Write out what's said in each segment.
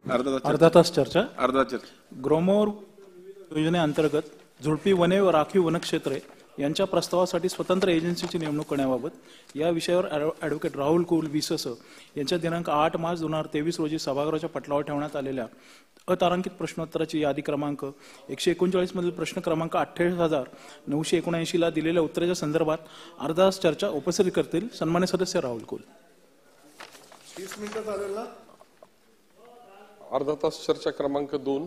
अर्धा तास चर्चा. ग्रोमोर योजनेअंतर्गत झुडपी वने व राखीव वनक्षेत्रे यांच्या प्रस्तावासाठी स्वतंत्र एजन्सीची नेमणूक करण्याबाबत या विषयावर ॲडव्होकेट राहुल कुल विसस यांच्या दिनांक 8 मार्च 2023 रोजी सभागृहाच्या पटलावर ठेवण्यात आलेल्या अतारांकित प्रश्नोत्तराची यादी क्रमांक 139 मधील प्रश्न क्रमांक 28,979 ला दिलेल्या उत्तराच्या संदर्भात अर्धा तास चर्चा उपस्थित करतील सन्मान्य सदस्य राहुल कुल. 30 मिनिटं चालेल ना? अर्धा तास चर्चा क्रमांक 2.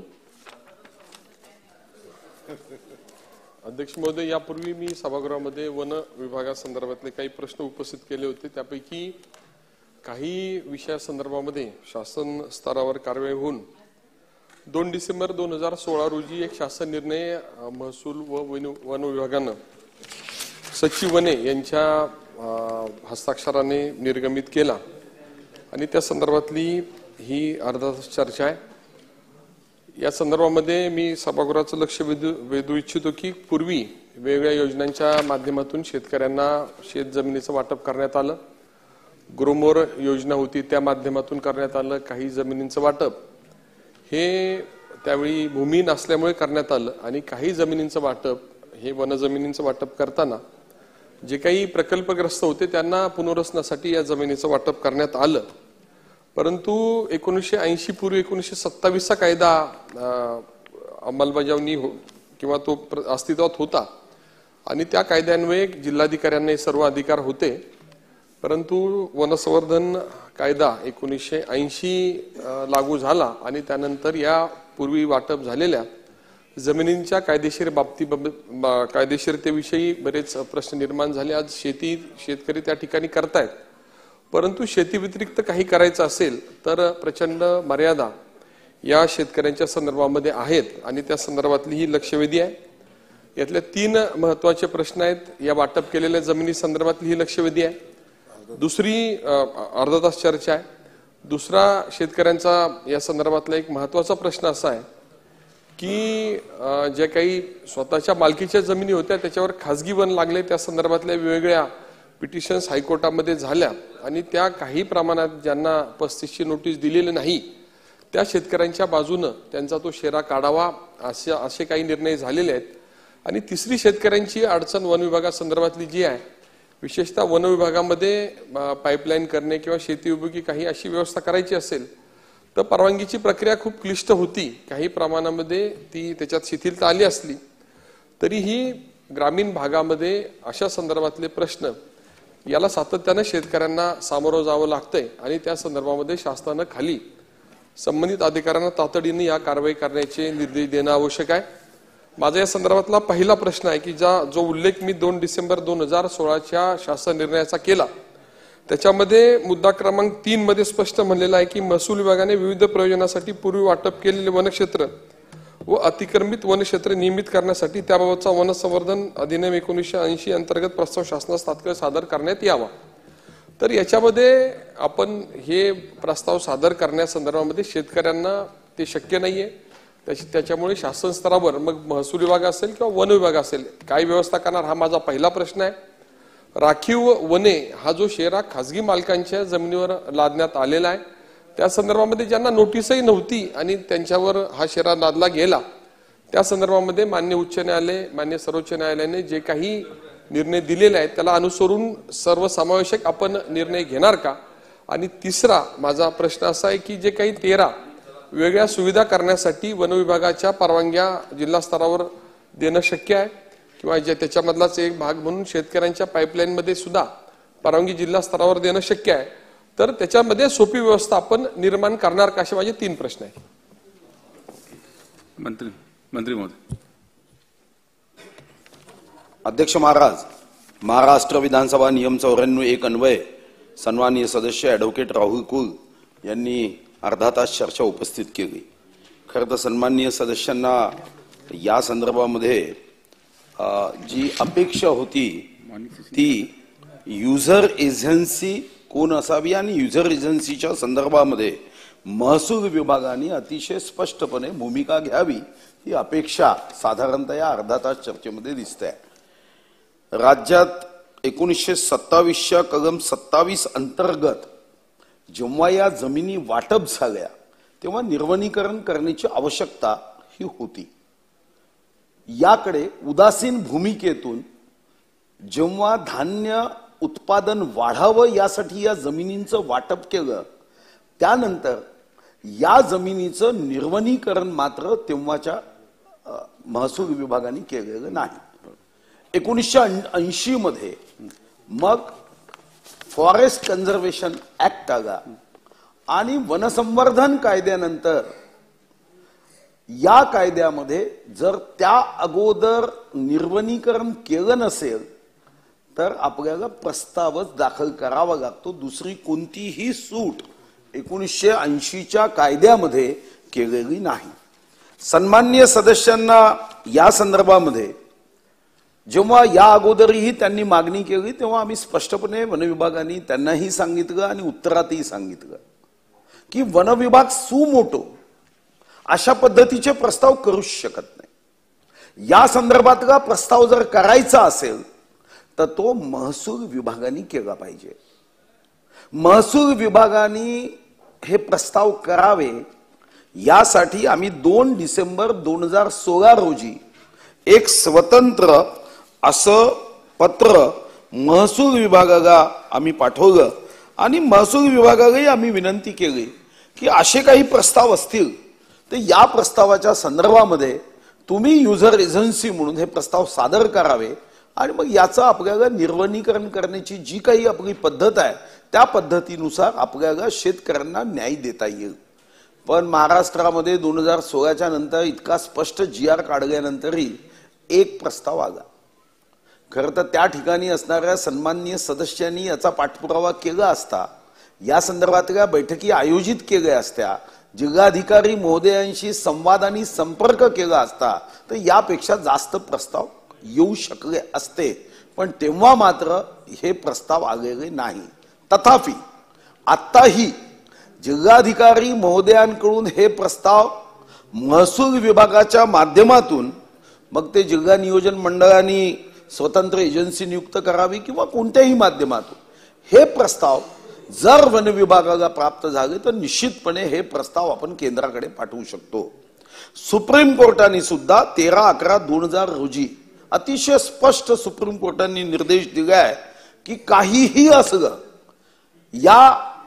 अध्यक्ष महोदय, यापूर्वी मी सभागृहामध्ये वन विभागासंदर्भातले काही प्रश्न उपस्थित केले होते. त्यापैकी काही विषयासंदर्भामध्ये शासन स्तरावर कारवाई होऊन 2 डिसेंबर 2016 रोजी एक शासन निर्णय महसूल व वन विभागानं सचिव वने यांच्या हस्ताक्षराने निर्गमित केला आणि त्या संदर्भातली ही अर्धा तास चर्चा आहे. या संदर्भामध्ये मी सभागृहाचं लक्ष वेधू इच्छितो की पूर्वी वेगवेगळ्या योजनांच्या माध्यमातून शेतकऱ्यांना शेत जमिनीचं वाटप करण्यात आलं. ग्रोमोर योजना होती, त्या माध्यमातून करण्यात आलं. काही जमिनींचं वाटप हे त्यावेळी भूमी नसल्यामुळे करण्यात आलं आणि काही जमिनींचं वाटप हे वनजमिनींचं वाटप करताना जे काही प्रकल्पग्रस्त होते त्यांना पुनर्वसनासाठी या जमिनीचं वाटप करण्यात आलं. परंतु 1980 पूर्वी 1927 कायदा अंमलबजावणी किंवा तो अस्तित्वात होता आणि त्या कायद्यान्वये जिल्हाधिकाऱ्यांना सर्व अधिकार होते. परंतु वनसंवर्धन कायदा 1980 लागू झाला आणि त्यानंतर या पूर्वी वाटप झालेल्या जमिनींच्या कायदेशीरतेविषयी बरेच प्रश्न निर्माण झाले. आज शेतकरी त्या ठिकाणी करतायत, परंतु शेती व्यतिरिक्त काही करायचं असेल तर प्रचंड मर्यादा या शेतकऱ्यांच्या संदर्भामध्ये आहेत आणि त्या संदर्भातली ही लक्षवेधी आहे. यातल्या 3 महत्वाचे प्रश्न आहेत. या वाटप केलेल्या जमिनी संदर्भातली ही लक्षवेधी आहे. दुसरी अर्धा तास चर्चा आहे. दुसरा शेतकऱ्यांचा या संदर्भातला एक महत्वाचा प्रश्न असा आहे की जे काही स्वतःच्या मालकीच्या जमिनी होत्या त्याच्यावर खाजगी वन लागले, त्या संदर्भातल्या वेगवेगळ्या पिटिशन्स हायकोर्टामध्ये झाल्या आणि त्या काही प्रमाणात ज्यांना 35ची नोटीस दिलेली नाही त्या शेतकऱ्यांच्या बाजूनं त्यांचा तो शेरा काढावा असे काही निर्णय झालेले आहेत. आणि तिसरी शेतकऱ्यांची अडचण वन विभागासंदर्भातली जी आहे, विशेषतः वन विभागामध्ये पाईपलाईन करणे किंवा शेती उपयोगी काही अशी व्यवस्था करायची असेल तर परवानगीची प्रक्रिया खूप क्लिष्ट होती. काही प्रमाणामध्ये ती त्याच्यात शिथिलता आली असली तरीही ग्रामीण भागामध्ये अशा संदर्भातले प्रश्न याला सातत्याने शेतकऱ्यांना सामोरं जावं लागतंय आणि त्या संदर्भामध्ये शासनानं खाली संबंधित अधिकाऱ्यांना तातडीने या कारवाई करण्याचे निर्देश देणं आवश्यक आहे. माझा या संदर्भातला पहिला प्रश्न आहे की जो उल्लेख मी 2 डिसेंबर 2016च्या शासन निर्णयाचा केला त्याच्यामध्ये मुद्दा क्रमांक 3 मध्ये स्पष्ट म्हणलेला आहे की महसूल विभागाने विविध प्रयोजनासाठी पूर्वी वाटप केलेले वनक्षेत्र व अतिक्रमित वनक्षेत्र नियमित करण्यासाठी त्याबाबतचा वनसंवर्धन अधिनियम 1980 अंतर्गत प्रस्ताव शासनास तात्काळ सादर करण्यात यावा. तर याच्यामध्ये आपण हे प्रस्ताव सादर करण्यासंदर्भामध्ये शेतकऱ्यांना ते शक्य नाहीये. त्याच्यामुळे शासन स्तरावर मग महसूल विभाग असेल किंवा वन विभाग असेल काय व्यवस्था करणार, हा माझा पहिला प्रश्न आहे. राखीव वने हा जो शेरा खाजगी मालकांच्या जमिनीवर लादण्यात आलेला आहे त्या संदर्भामध्ये ज्यांना नोटीसही नव्हती आणि त्यांच्यावर हा शेरा लादला गेला त्या संदर्भामध्ये मान्य उच्च न्यायालय मान्य सर्वोच्च न्यायालयाने जे काही निर्णय दिलेले आहेत त्याला अनुसरून सर्वसमावेशक आपण निर्णय घेणार का. आणि तिसरा माझा प्रश्न असा आहे की जे काही 13 वेगळ्या सुविधा करण्यासाठी वन विभागाच्या परवानग्या जिल्हा स्तरावर देणं शक्य आहे किंवा त्याच्यामधलाच एक भाग म्हणून शेतकऱ्यांच्या पाईपलाईन मध्ये सुद्धा परवानगी जिल्हा स्तरावर देणं शक्य आहे, तर त्याच्यामध्ये सोपी व्यवस्था आपण निर्माण करणार का, असे माझे 3 प्रश्न आहेत. मंत्री महोदय. अध्यक्ष महाराज, महाराष्ट्र विधानसभा नियम 94(1) अन्वये सन्माननीय सदस्य ॲडव्होकेट राहुल कुल यांनी अर्धा तास चर्चा उपस्थित केली. खरं तर सन्माननीय सदस्यांना या संदर्भामध्ये जी अपेक्षा होती ती युजर एजन्सी कोण असावी आणि युजर एजन्सीच्या संदर्भामध्ये महसूल विभागाने अतिशय स्पष्टपणे भूमिका घ्यावी ही अपेक्षा साधारणतः या अर्धा तास चर्चेमध्ये दिसते. राज्यात 1927च्या कलम 27 अंतर्गत जेव्हा या जमिनी वाटप झाल्या तेव्हा निर्वनीकरण करण्याची आवश्यकता ही होती. याकडे उदासीन भूमिकेतून जेव्हा धान्य उत्पादन वाढावं यासाठी या जमिनींचं वाटप केलं, त्यानंतर या जमिनीचं निर्वनीकरण मात्र तेव्हाच्या महसूल विभागाने केलेलं नाही. 1980 मध्ये मग फॉरेस्ट कन्झर्वेशन ऍक्ट आला आणि वनसंवर्धन कायद्यानंतर या कायद्यामध्ये जर त्या अगोदर निर्वनीकरण केलं नसेल तर आपल्याला प्रस्तावच दाखल करावा लागतो. दुसरी कोणतीही सूट 1980च्या कायद्यामध्ये केलेली नाही. सन्माननीय सदस्यांना या संदर्भामध्ये जेव्हा या अगोदरही त्यांनी मागणी केली तेव्हा आम्ही स्पष्टपणे वनविभागाने त्यांनाही सांगितलं आणि उत्तरातही सांगितलं की वनविभाग सुमोटो अशा पद्धतीचे प्रस्ताव करूच शकत नाही. या संदर्भातला प्रस्ताव जर करायचा असेल तर तो महसूल विभागाने केला पाहिजे. महसूल विभागाने हे प्रस्ताव करावे यासाठी आम्ही 2 डिसेंबर 2016 रोजी एक स्वतंत्र असं पत्र महसूल विभागाला आम्ही पाठवलं आणि महसूल विभागालाही आम्ही विनंती केली की असे काही प्रस्ताव असतील तर या प्रस्तावाच्या संदर्भामध्ये तुम्ही युजर एजन्सी म्हणून हे प्रस्ताव सादर करावे आणि मग याचं आपल्याला निर्वनीकरण करण्याची जी काही आपली पद्धत आहे त्या पद्धतीनुसार आपल्याला शेतकऱ्यांना न्याय देता येईल. पण महाराष्ट्रामध्ये 2016च्या नंतर इतका स्पष्ट GR काढल्यानंतरही एक प्रस्ताव आला. खरं तर त्या ठिकाणी असणाऱ्या सन्माननीय सदस्यांनी याचा पाठपुरावा केला असता, या संदर्भातल्या बैठकी आयोजित केल्या असत्या, जिल्हाधिकारी महोदयांशी संवाद आणि संपर्क केला असता तर यापेक्षा जास्त प्रस्ताव येऊ शकले असते. पण तेव्हा मात्र हे प्रस्ताव आलेले नाही. तथापि आत्ताही जिल्हाधिकारी महोदयांकडून हे प्रस्ताव महसूल विभागाच्या माध्यमातून मग ते जिल्हा नियोजन मंडळाने स्वतंत्र एजन्सी नियुक्त करावी किंवा कोणत्याही माध्यमातून हे प्रस्ताव जर वन विभागाला प्राप्त झाले तर निश्चितपणे हे प्रस्ताव आपण केंद्राकडे पाठवू शकतो. सुप्रीम कोर्टाने सुद्धा 13/11/2000 रोजी अतिशय स्पष्ट सुप्रीम कोर्टाने निर्देश दिलाय की काहीही असलं या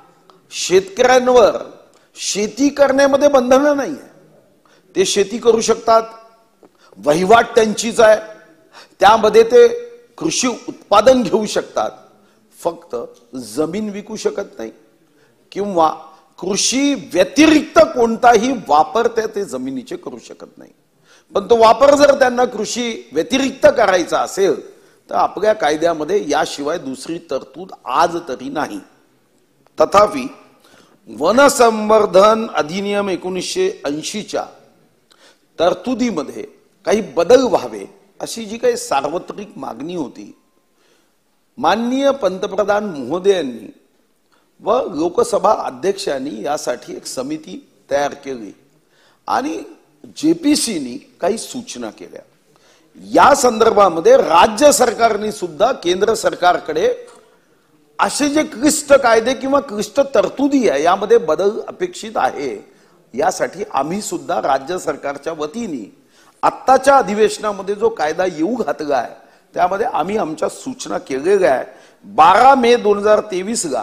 शेतकऱ्यांवर शेती करण्यामध्ये बंधनं नाही आहे. ते शेती करू शकतात, वहिवाट त्यांचीच आहे, त्यामध्ये ते कृषी उत्पादन घेऊ शकतात, फक्त जमीन विकू शकत नाही किंवा कृषी व्यतिरिक्त कोणताही वापर ते जमिनीचे करू शकत नाही. पण तो वापर जर त्यांना कृषी व्यतिरिक्त करायचा असेल तर आपल्या कायद्यामध्ये याशिवाय दुसरी तरतूद आज तरी नाही. तथापि वनसंवर्धन अधिनियम 1980च्या तरतुदीमध्ये काही बदल व्हावे अशी जी काही सार्वत्रिक मागणी होती, माननीय पंतप्रधान महोदयांनी व लोकसभा अध्यक्षांनी यासाठी एक समिती तयार केली आणि JPCनी काही सूचना केल्या. या संदर्भामध्ये राज्य सरकारने सुद्धा केंद्र सरकारकडे असे जे क्लिष्ट कायदे किंवा क्लिष्ट तरतुदी आहे यामध्ये बदल अपेक्षित आहे यासाठी आम्ही सुद्धा राज्य सरकारच्या वतीने आत्ताच्या अधिवेशनामध्ये जो कायदा येऊ घातला आहे त्यामध्ये आम्ही आमच्या सूचना केलेल्या आहे. 12 मे 2023 ला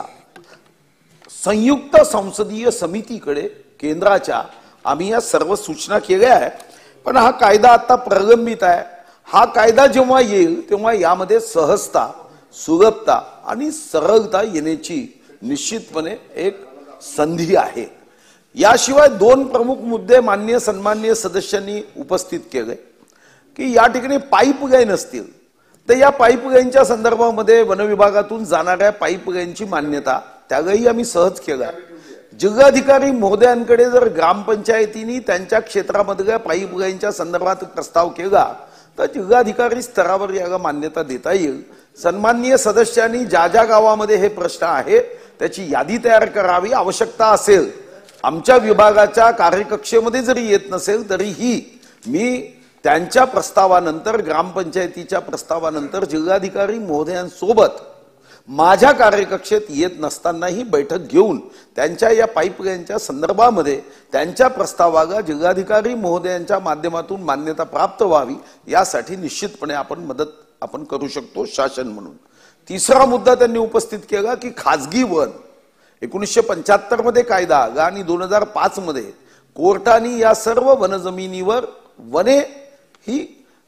संयुक्त संसदीय समितीकडे केंद्राच्या आम्ही या सर्व सूचना केल्या आहे. पण हा कायदा आता प्रलंबित आहे. हा कायदा जेव्हा येईल तेव्हा यामध्ये सहजता, सुलभता आणि सरळता येण्याची निश्चितपणे एक संधी आहे. याशिवाय 2 प्रमुख मुद्दे माननीय सन्माननीय सदस्यांनी उपस्थित केले की या ठिकाणी पाईपलाईन असतील तर या पाईपलाईनच्या संदर्भामध्ये वनविभागातून जाणाऱ्या पाईपलाईनची मान्यता त्यालाही आम्ही सहज केला. जिल्हाधिकारी महोदयांकडे जर ग्रामपंचायतींनी त्यांच्या क्षेत्रामधल्या पाईपलाईनच्या संदर्भात प्रस्ताव केला तर जिल्हाधिकारी स्तरावर याला मान्यता देता येईल. सन्माननीय सदस्यांनी ज्या ज्या गावामध्ये हे प्रश्न आहे त्याची यादी तयार करावी. आवश्यकता असेल आमच्या विभागाच्या कार्यकक्षेमध्ये जरी येत नसेल तरीही मी त्यांच्या प्रस्तावानंतर, ग्रामपंचायतीच्या प्रस्तावानंतर जिल्हाधिकारी महोदयांसोबत माझ्या कार्यकक्षेत येत नसतानाही बैठक घेऊन त्यांच्या या पाईपलाईनच्या संदर्भामध्ये त्यांच्या प्रस्तावाला जिल्हाधिकारी महोदयांच्या माध्यमातून मान्यता प्राप्त व्हावी यासाठी निश्चितपणे आपण करू शकतो शासन म्हणून. तिसरा मुद्दा त्यांनी उपस्थित केला की खाजगी वन 1975 मध्ये कायदा आला आणि 2005 मध्ये कोर्टाने या सर्व वनजमिनीवर वने ही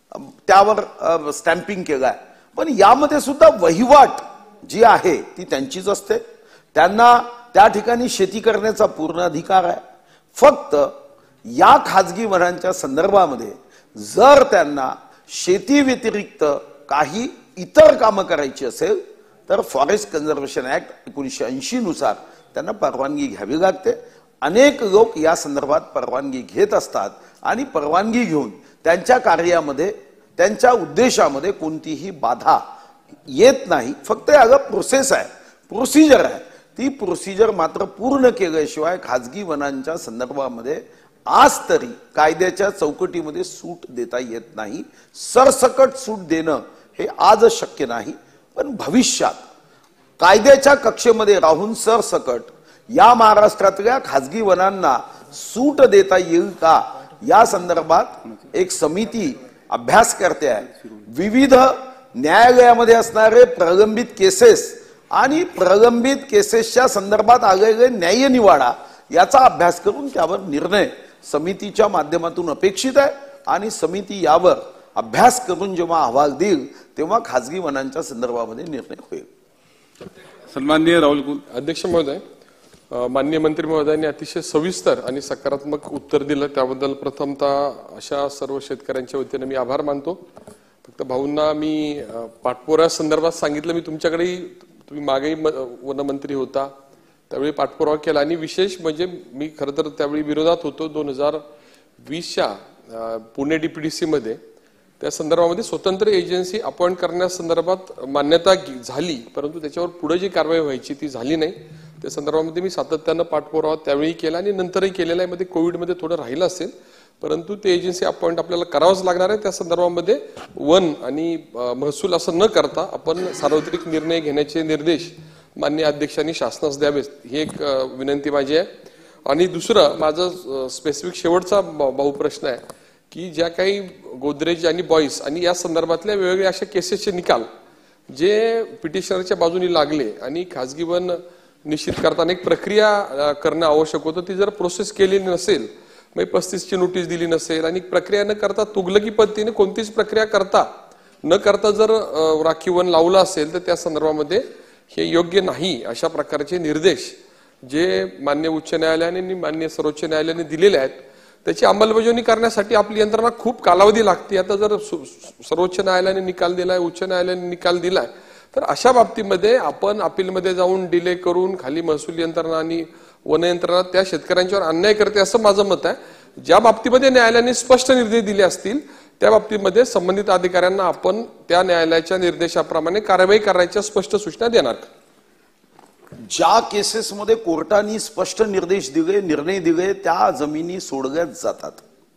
त्यावर स्टॅम्पिंग केलाय. पण यामध्ये सुद्धा वहिवाट जी आहे ती त्यांचीच असते. त्यांना त्या ठिकाणी शेती करण्याचा पूर्ण अधिकार आहे. फक्त या खाजगी वनांच्या संदर्भामध्ये जर त्यांना शेती व्यतिरिक्त काही इतर कामं करायची असेल तर फॉरेस्ट कन्झर्वेशन ऍक्ट 1980 नुसार त्यांना परवानगी घ्यावी लागते. अनेक लोक या संदर्भात परवानगी घेत असतात आणि परवानगी घेऊन त्यांच्या कार्यामध्ये त्यांच्या उद्देशामध्ये कोणतीही बाधा येत नाही. फक्त याला प्रोसेस आहे, प्रोसिजर आहे. ती प्रोसिजर मात्र पूर्ण केल्याशिवाय खाजगी वनांच्या संदर्भामध्ये आज तरी कायद्याच्या चौकटीमध्ये सूट देता येत नाही. सरसकट सूट देणं हे आजच शक्य नाही, पण भविष्यात कायद्याच्या कक्षेमध्ये राहून सरसकट या महाराष्ट्रातल्या खाजगी वनांना सूट देता येईल का या संदर्भात एक समिती अभ्यास करते आहे. विविध न्यायालयामध्ये असणारे प्रलंबित केसेस आणि प्रलंबित केसेसच्या संदर्भात आलेले न्यायनिवाडा याचा अभ्यास करून त्यावर निर्णय समितीच्या माध्यमातून अपेक्षित आहे आणि समिती यावर अभ्यास करून जेव्हा अहवाल देईल तेव्हा खाजगी वनांच्या संदर्भामध्ये निर्णय होईल. सन्माननीय राहुल कुल अध्यक्ष महोदय, माननीय मंत्री महोदयांनी अतिशय सविस्तर आणि सकारात्मक उत्तर दिलं त्याबद्दल प्रथमतः अशा सर्व शेतकऱ्यांच्या वतीने मी आभार मानतो. फक्त भाऊंना मी पाठपुराव्या संदर्भात सांगितलं, मी तुमच्याकडे तुम्ही मागेही वनमंत्री होता त्यावेळी पाठपुरावा केला आणि विशेष म्हणजे मी खरं तर त्यावेळी विरोधात होतो. 2020च्या पुणे डीपीडीसी मध्ये त्या संदर्भामध्ये स्वतंत्र एजन्सी अपॉइंट करण्यासंदर्भात मान्यता झाली, परंतु त्याच्यावर पुढे जी कारवाई व्हायची ती झाली नाही. त्या संदर्भामध्ये मी सातत्यानं पाठपुरावा त्यावेळी केला आणि नंतरही केलेला आहे. मध्ये कोविडमध्ये थोडं राहिलं असेल, परंतु ते एजन्सी अपॉइंट आपल्याला करावंच लागणार आहे. त्या संदर्भामध्ये वन आणि महसूल असं न करता आपण सार्वत्रिक निर्णय घेण्याचे निर्देश माननीय अध्यक्षांनी शासनास द्यावेत ही एक विनंती माझी आहे. आणि दुसरं माझं स्पेसिफिक शेवटचा भाऊ प्रश्न आहे की ज्या काही गोदरेज आणि बॉईस आणि या संदर्भातल्या वेगवेगळ्या अशा केसेसचे निकाल जे पिटिशनरच्या बाजूने लागले आणि खाजगी वन निश्चित करताना एक प्रक्रिया करणं आवश्यक होतं, ती जर प्रोसेस केली नसेल, मग 35ची नोटीस दिली नसेल आणि प्रक्रिया न करता तुगलकी पद्धतीने कोणतीच प्रक्रिया न करता जर राखीव वन लावलं असेल तर त्या संदर्भामध्ये हे योग्य नाही. अशा प्रकारचे निर्देश जे मान्य उच्च न्यायालयाने आणि मान्य सर्वोच्च न्यायालयाने दिलेले आहेत त्याची अंमलबजावणी करण्यासाठी आपली यंत्रणा खूप कालावधी लागते. आता जर सर्वोच्च न्यायालयाने निकाल दिलाय, उच्च न्यायालयाने निकाल दिलाय, तर अशा बाबतीमध्ये आपण अपीलमध्ये जाऊन डिले करून खाली महसूल यंत्रणा आणि वन यंत्रणा त्या शेतकऱ्यांच्यावर अन्याय करते असं माझं मत आहे. ज्या बाबतीमध्ये न्यायालयाने स्पष्ट निर्देश दिले असतील त्या बाबतीमध्ये संबंधित अधिकाऱ्यांना आपण त्या न्यायालयाच्या निर्देशाप्रमाणे कारवाई करायच्या स्पष्ट सूचना देणार. ज्या केसेसमध्ये कोर्टाने स्पष्ट निर्देश दिले, निर्णय दिले, त्या जमिनी सोडल्या जातात.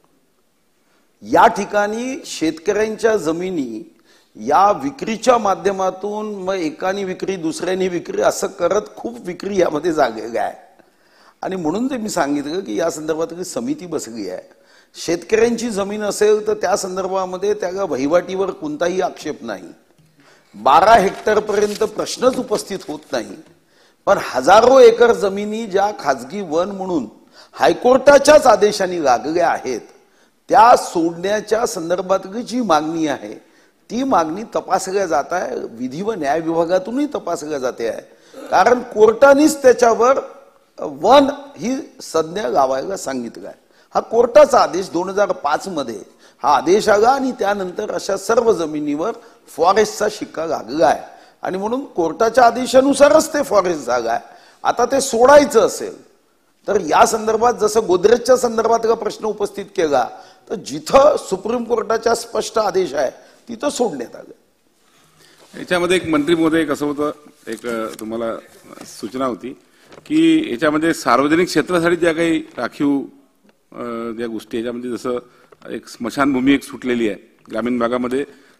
या ठिकाणी शेतकऱ्यांच्या जमिनी या विक्रीच्या माध्यमातून मग एकाने विक्री दुसऱ्याने विक्री असं करत खूप विक्री यामध्ये झालेली आहे. आणि म्हणून ते मी सांगितलं की या संदर्भात समिती बसली आहे. शेतकऱ्यांची जमीन असेल तर त्या संदर्भामध्ये त्याला वहिवाटीवर कोणताही आक्षेप नाही. 12 हेक्टर पर्यंत प्रश्नच उपस्थित होत नाही. पण हजारो एकर जमिनी ज्या खाजगी वन म्हणून हायकोर्टाच्याच आदेशाने लागल्या आहेत त्या सोडण्याच्या संदर्भातली जी मागणी आहे ती मागणी तपासल्या जात आहे. विधी व न्याय विभागातूनही तपासल्या जाते आहे. कारण कोर्टानेच त्याच्यावर वन ही संज्ञा लावायला सांगितलं आहे. हा कोर्टाचा आदेश 2005 मध्ये हा आदेश आला आणि त्यानंतर अशा सर्व जमिनीवर फॉरेस्टचा शिक्का लागला आहे. आणि म्हणून कोर्टाच्या आदेशानुसारच ते फॉरेस्ट जागा आहे. आता ते सोडायचं असेल तर या संदर्भात जसं गोदरेजच्या संदर्भात प्रश्न उपस्थित केला तर जिथं सुप्रीम कोर्टाचा स्पष्ट आदेश आहे तिथं सोडण्यात आलं. याच्यामध्ये एक मंत्री महोदय कसं होतं, एक तुम्हाला सूचना होती की याच्यामध्ये सार्वजनिक क्षेत्रासाठी ज्या काही राखीव ज्या गोष्टी याच्यामध्ये जसं एक स्मशानभूमी एक सुटलेली आहे ग्रामीण भागामध्ये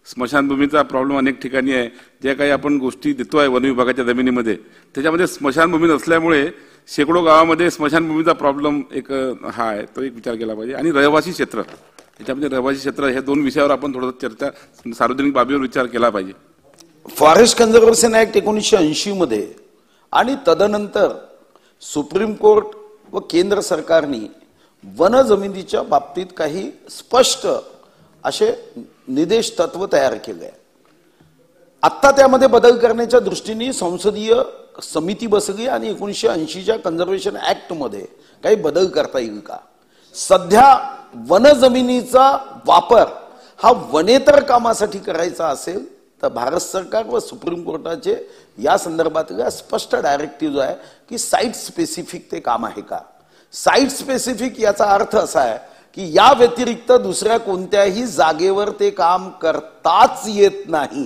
स्मशानभूमीचा प्रॉब्लेम अनेक ठिकाणी आहे. ज्या काही आपण गोष्टी देतोय वन विभागाच्या जमिनीमध्ये, त्याच्यामध्ये स्मशानभूमी नसल्यामुळे शेकडो गावामध्ये स्मशानभूमीचा प्रॉब्लेम एक हा आहे, तो एक विचार केला पाहिजे. आणि रहिवासी क्षेत्र, त्याच्यामध्ये रहिवासी क्षेत्र, ह्या दोन विषयावर आपण थोडं चर्चा, सार्वजनिक बाबीवर विचार केला पाहिजे. फॉरेस्ट कन्झर्वेशन ऍक्ट 1980 मध्ये आणि तदनंतर सुप्रीम कोर्ट व केंद्र सरकारने वन जमिनीच्या बाबतीत काही स्पष्ट असे निर्देश तत्व तयार केले आहे. आता त्यामध्ये बदल करण्याच्या दृष्टीने संसदीय समिती बसली आणि 1980च्या कन्झर्वेशन ऍक्ट मध्ये काही बदल करता येईल का? सध्या वन जमिनीचा वापर हा वनेतर कामासाठी करायचा असेल तर भारत सरकार व सुप्रीम कोर्टाचे या संदर्भातल्या स्पष्ट डायरेक्टिव्ह आहे की साईट स्पेसिफिक ते काम आहे का. साईट स्पेसिफिक याचा अर्थ असा आहे की या व्यतिरिक्त दुसऱ्या कोणत्याही जागेवर ते काम करताच येत नाही,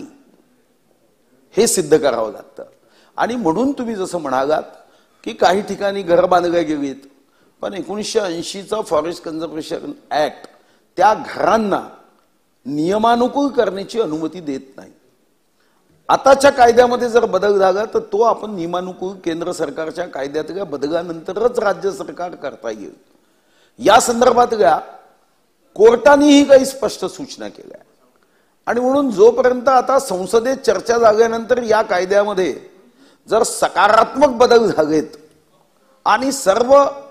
हे सिद्ध करावं लागतं. आणि म्हणून तुम्ही जसं म्हणालात की काही ठिकाणी घरं बांधल्या गेलीत, पण 1980चा फॉरेस्ट कन्झर्वेशन ऍक्ट त्या घरांना नियमानुकूल करण्याची अनुमती देत नाही. आताच्या कायद्यामध्ये जर बदल झाला तर तो आपण नियमानुकूल केंद्र सरकारच्या कायद्यातल्या बदलानंतरच राज्य सरकार करता येईल. या संदर्भातल्या कोर्टानेही काही स्पष्ट सूचना केल्या. आणि म्हणून जोपर्यंत आता संसदेत चर्चा झाल्यानंतर या कायद्यामध्ये जर सकारात्मक बदल झालेत आणि सर्व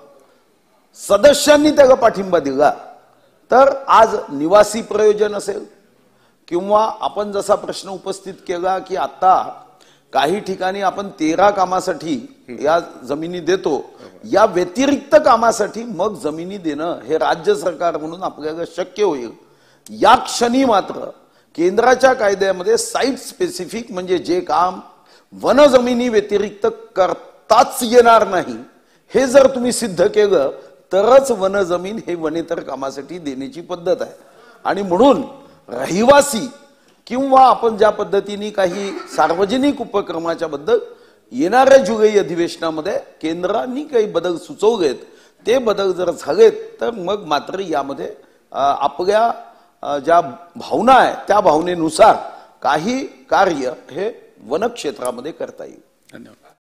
सदस्यांनी त्याला पाठिंबा दिला तर आज निवासी प्रयोजन असेल किंवा आपण जसा प्रश्न उपस्थित केला की आता काही ठिकाणी आपण 13 कामासाठी या जमिनी देतो, या व्यतिरिक्त कामासाठी मग जमिनी देणं हे राज्य सरकार म्हणून आपल्याला शक्य होईल. या क्षणी मात्र केंद्राच्या कायद्यामध्ये साईट स्पेसिफिक म्हणजे जे काम वन जमिनी व्यतिरिक्त करताच येणार नाही हे जर तुम्ही सिद्ध केलं तरच वन जमीन हे वनेतर कामासाठी देण्याची पद्धत आहे. आणि म्हणून रहिवासी किंवा आपण ज्या पद्धतीने काही सार्वजनिक उपक्रमाच्या बद्दल येणाऱ्या जुलै अधिवेशनामध्ये केंद्रांनी काही बदल सुचवलेत, ते बदल जर झालेत तर मग मात्र यामध्ये आपल्या ज्या भावना आहे त्या भावनेनुसार काही कार्य हे वनक्षेत्रामध्ये करता येईल. धन्यवाद.